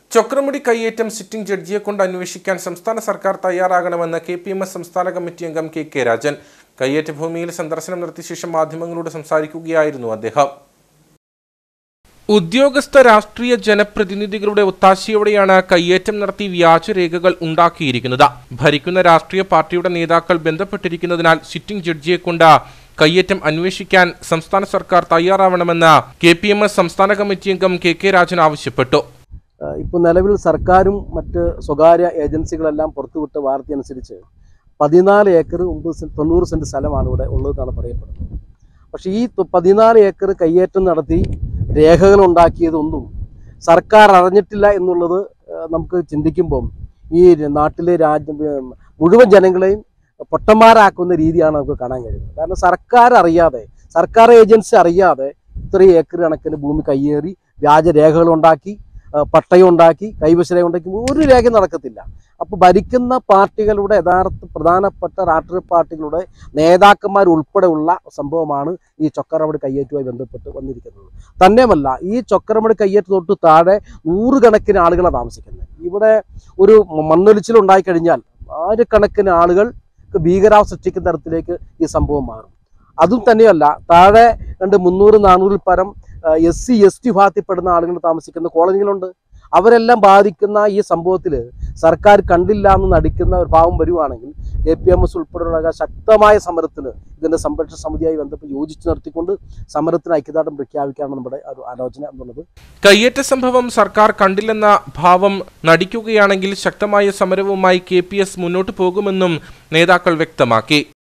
ചൊക്രമുടി കയ്യേറ്റം സിറ്റിംഗ് ജഡ്ജിയെ കൊണ്ട് അന്വേഷിക്കാൻ സംസ്ഥാന സർക്കാർ തയ്യാറാകണമെന്ന് KPMS സംസ്ഥാന കമ്മിറ്റി അംഗം KK രാജൻ. കയ്യേറ്റ ഭൂമിയിൽ സന്ദർശനം നടത്തിയ ശേഷം മാധ്യമങ്ങളോട് സംസാരിക്കുകയായിരുന്നു അദ്ദേഹം. ഉദ്യോഗസ്ഥ രാഷ്ട്രീയ ജനപ്രതിനിധികളുടെ ഒത്താശയോടെയാണ് കയ്യേറ്റം നടത്തി വ്യാജരേഖകൾ ഉണ്ടാക്കിയിരിക്കുന്നത്. ഭരിക്കുന്ന രാഷ്ട്രീയ പാർട്ടിയുടെ നേതാക്കൾ ബന്ധപ്പെട്ടിരിക്കുന്നതിനാൽ സിറ്റിംഗ് ജഡ്ജിയെ കൊണ്ട് കയ്യേറ്റം അന്വേഷിക്കാൻ സംസ്ഥാന സർക്കാർ തയ്യാറാവണമെന്ന് KPMS സംസ്ഥാന കമ്മിറ്റി അംഗം KK രാജൻ ആവശ്യപ്പെട്ടു. ഇപ്പോൾ നിലവിൽ സർക്കാരും മറ്റ് സ്വകാര്യ ഏജൻസികളെല്ലാം പുറത്തുവിട്ട വാർത്തയനുസരിച്ച് 14 ഏക്കർ 90 സെന്റ് സ്ഥലമാണ് ഇവിടെ ഉള്ളതെന്നാണ് പറയപ്പെടുന്നത്. പക്ഷേ ഈ 14 ഏക്കർ കയ്യേറ്റം നടത്തി രേഖകൾ ഉണ്ടാക്കിയതൊന്നും സർക്കാർ അറിഞ്ഞിട്ടില്ല എന്നുള്ളത് നമുക്ക് ചിന്തിക്കുമ്പം ഈ നാട്ടിലെ മുഴുവൻ ജനങ്ങളെയും പൊട്ടന്മാരാക്കുന്ന രീതിയാണ് നമുക്ക് കാണാൻ കഴിയുന്നത്. കാരണം സർക്കാർ അറിയാതെ, സർക്കാർ ഏജൻസി അറിയാതെ ഇത്രയും ഏക്കർ കണക്കിന് ഭൂമി കയ്യേറി വ്യാജരേഖകൾ ഉണ്ടാക്കി, പട്ടയം ഉണ്ടാക്കി, കൈവശരേഖ ഉണ്ടാക്കി ഒരു രേഖ നടക്കത്തില്ല. അപ്പോൾ ഭരിക്കുന്ന പാർട്ടികളുടെ പ്രധാനപ്പെട്ട രാഷ്ട്രീയ പാർട്ടികളുടെ നേതാക്കന്മാർ ഉൾപ്പെടെയുള്ള സംഭവമാണ് ഈ ചൊക്രമുടി കയ്യേറ്റവുമായി ബന്ധപ്പെട്ട് വന്നിരിക്കുന്നത്. തന്നെയുമല്ല, ഈ ചൊക്രമുടി കയ്യേറ്റം തൊട്ട് താഴെ 100 കണക്കിന് ആളുകളാണ് താമസിക്കുന്നത്. ഇവിടെ ഒരു മണ്ണൊലിച്ചിൽ ഉണ്ടായിക്കഴിഞ്ഞാൽ 1000 കണക്കിന് ആളുകൾക്ക് ഭീകരാവസ്ഥ സൃഷ്ടിക്കുന്ന തരത്തിലേക്ക് ഈ സംഭവം മാറും. അതും തന്നെയല്ല, താഴെ 300-400 പരം SC ST വിഭാഗത്തിൽപ്പെടുന്ന ആളുകൾ താമസിക്കുന്ന കോളനികളുണ്ട്. അവരെല്ലാം ബാധിക്കുന്ന ഈ സംഭവത്തിൽ സർക്കാർ കണ്ടില്ല എന്ന് നടിക്കുന്ന ഒരു ഭാവം വരുവാണെങ്കിൽ KPMS ഉൾപ്പെടെയുള്ള ശക്തമായ സമരത്തിന് ഇതിൻ്റെ സംരക്ഷണ സമിതിയായി ബന്ധപ്പെട്ട് യോജിച്ച് നിർത്തിക്കൊണ്ട് സമരത്തിന് ഐക്യദാർഢ്യം പ്രഖ്യാപിക്കാനാണ് നമ്മുടെ ഒരു ആലോചന എന്നുള്ളത്. കയ്യേറ്റ സംഭവം സർക്കാർ കണ്ടില്ലെന്ന ഭാവം നടിക്കുകയാണെങ്കിൽ ശക്തമായ സമരവുമായി KPS മുന്നോട്ട് പോകുമെന്നും നേതാക്കൾ വ്യക്തമാക്കി.